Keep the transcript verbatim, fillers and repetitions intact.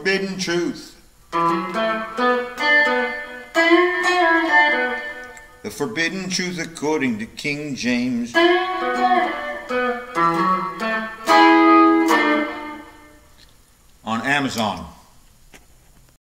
Forbidden Truth. The Forbidden Truth according to King James. On Amazon.